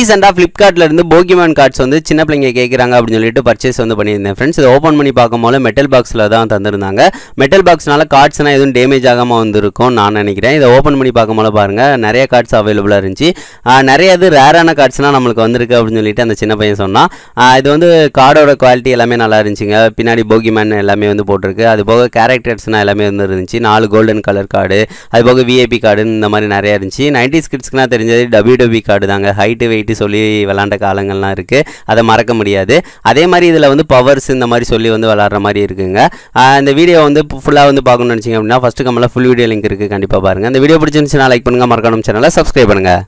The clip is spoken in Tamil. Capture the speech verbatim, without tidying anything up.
ரீசெண்டாக ஃப்ளிப்கார்ட்டில் இருந்து போகிமான் கார்ட்ஸ் வந்து சின்ன பிள்ளைங்க கேட்குறாங்க அப்படின்னு சொல்லிட்டு பர்ச்சேஸ் வந்து பண்ணியிருந்தேன் ஃப்ரெண்ட்ஸ். இதை ஓப்பன் பண்ணி பார்க்கும்போது மெட்டல் பாக்ஸில் தான் தந்திருந்தாங்க. மெட்டல் பாக்ஸ்னால கார்ட்ஸ்னால் எதுவும் டேமேஜ் ஆகாமல் வந்துருக்கும் நான் நினைக்கிறேன். இதை ஓப்பன் பண்ணி பார்க்கும்போது பாருங்கள் நிறைய கார்ட்ஸ் அவைலபிளாக இருந்துச்சு. நிறைய இது ரேரான கார்ட்ஸ்லாம் நம்மளுக்கு வந்திருக்கு அப்படின்னு சொல்லிட்டு அந்த சின்ன பையன் சொன்னான். இது வந்து கார்டோட குவாலிட்டி எல்லாமே நல்லா இருந்துச்சுங்க. பின்னாடி போகிமேன் எல்லாமே வந்து போட்டிருக்கு. அது போக கேரக்டர்ஸ்னால் எல்லாமே வந்து இருந்துச்சு. நாலு கோல்டன் கலர் கார்டு, அது போக விஐபி கார்டுன்னு இந்த மாதிரி நிறையா இருந்துச்சு. நைன்டிஸ் கிட்ஸ்க்குனா தெரிஞ்சது டபிள்யூ டபிள்யூ கார்டு தாங்க. ஹைட்டு வெயிட்டு சொல்லி விளாண்ட காலங்கள்லாம் இருக்குது, அதை மறக்க முடியாது. அதே மாதிரி இதில் வந்து பவர்ஸ் இந்த மாதிரி சொல்லி வந்து விளாட்ற மாதிரி இருக்குங்க. இந்த வீடியோ வந்து ஃபுல்லாக வந்து பார்க்கணும்னு நினச்சிங்க அப்படின்னா ஃபஸ்ட்டு கமெண்ட்டில் ஃபுல் வீடியோ லிங்க் இருக்குது, கண்டிப்பாக பாருங்கள். இந்த வீடியோ பிடிச்சிருந்துச்சுன்னா லைக் பண்ணுங்கள், மறக்காம சேனலை சப்ஸ்கிரைப் பண்ணுங்கள்.